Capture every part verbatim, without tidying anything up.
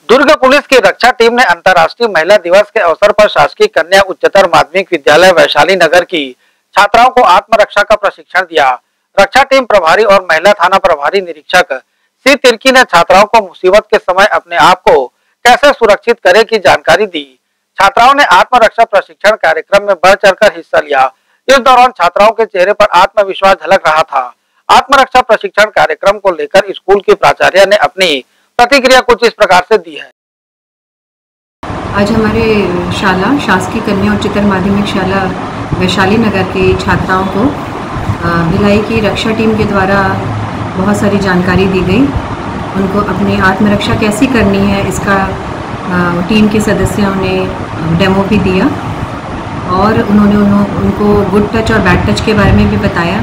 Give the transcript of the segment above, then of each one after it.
दुर्ग police की रक्षा team ने अंतर्राष्ट्रीय महिला दिवस के अवसर पर शासकीय कन्या उच्चतर माध्यमिक विद्यालय वैशाली नगर की छात्राओं को आत्मरक्षा का प्रशिक्षण दिया। रक्षा टीम प्रभारी और महिला थाना प्रभारी निरीक्षक सी तिर्की ने छात्राओं को मुसीबत के समय अपने आप को कैसे सुरक्षित करे की जानकारी दी। छात्राओं ने आत्मरक्षा प्रशिक्षण कार्यक्रम में बढ़ चढ़कर हिस्सा लिया। इस दौरान छात्राओं के चेहरे पर आत्मविश्वास झलक रहा था। आत्मरक्षा प्रशिक्षण कार्यक्रम को लेकर स्कूल की प्राचार्य ने अपनी प्रतिक्रिया कुछ इस प्रकार से दी है। आज हमारे शाला शासकीय कन्या उच्चतर माध्यमिक शाला वैशाली नगर के छात्राओं को भिलाई की रक्षा टीम के द्वारा बहुत सारी जानकारी दी गई। उनको अपनी आत्मरक्षा कैसी करनी है इसका टीम के सदस्यों ने डेमो भी दिया और उन्होंने उनको गुड टच और बैड टच के बारे में भी बताया।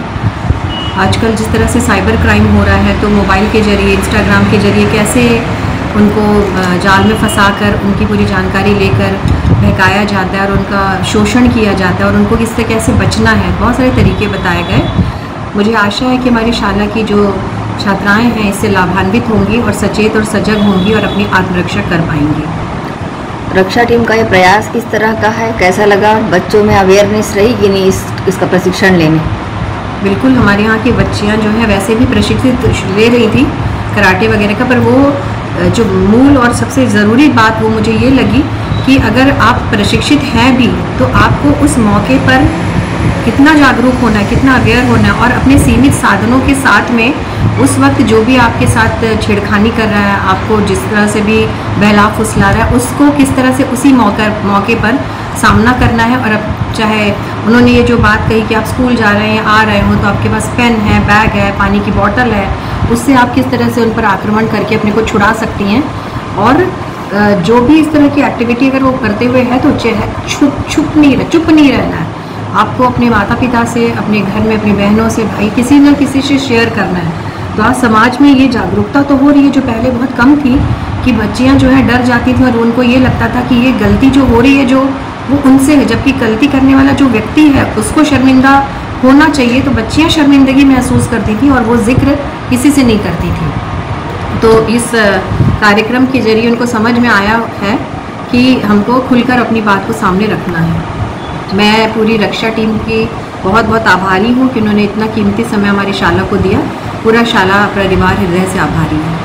आजकल जिस तरह से साइबर क्राइम हो रहा है तो मोबाइल के जरिए, इंस्टाग्राम के जरिए कैसे उनको जाल में फंसाकर उनकी पूरी जानकारी लेकर बहकाया जाता है और उनका शोषण किया जाता है और उनको किससे कैसे बचना है, बहुत सारे तरीके बताए गए। मुझे आशा है कि हमारी शाला की जो छात्राएं हैं इससे लाभान्वित होंगी और सचेत और सजग होंगी और अपनी आत्मरक्षा कर पाएंगी। रक्षा टीम का ये प्रयास किस तरह का है, कैसा लगा? बच्चों में अवेयरनेस रही कि नहीं इस इसका प्रशिक्षण लेने? बिल्कुल, हमारे यहाँ की बच्चियाँ जो हैं वैसे भी प्रशिक्षित ले रही थी कराटे वगैरह का, पर वो जो मूल और सबसे ज़रूरी बात वो मुझे ये लगी कि अगर आप प्रशिक्षित हैं भी तो आपको उस मौके पर कितना जागरूक होना है, कितना अवेयर होना है और अपने सीमित साधनों के साथ में उस वक्त जो भी आपके साथ छेड़खानी कर रहा है, आपको जिस तरह से भी बहला फुसला रहा है, उसको किस तरह से उसी मौके मौके पर सामना करना है। और अब चाहे उन्होंने ये जो बात कही कि आप स्कूल जा रहे हैं, आ रहे हो तो आपके पास पेन है, बैग है, पानी की बोतल है, उससे आप किस तरह से उन पर आक्रमण करके अपने को छुड़ा सकती हैं। और जो भी इस तरह की एक्टिविटी अगर वो करते हुए है तो छुप छुप नहीं रह चुप नहीं रहना है। आपको अपने माता पिता से, अपने घर में अपनी बहनों से, भाई किसी न किसी से शेयर करना है। तो आज समाज में ये जागरूकता तो हो रही है जो पहले बहुत कम थी कि बच्चियां जो है डर जाती थी और उनको ये लगता था कि ये गलती जो हो रही है जो वो उनसे है, जबकि गलती करने वाला जो व्यक्ति है उसको शर्मिंदा होना चाहिए। तो बच्चियां शर्मिंदगी महसूस करती थी और वो जिक्र किसी से नहीं करती थी। तो इस कार्यक्रम के जरिए उनको समझ में आया है कि हमको खुलकर अपनी बात को सामने रखना है। मैं पूरी रक्षा टीम की बहुत बहुत आभारी हूँ कि उन्होंने इतना कीमती समय हमारी शाला को दिया। पूरा शाला परिवार हृदय से आभारी है।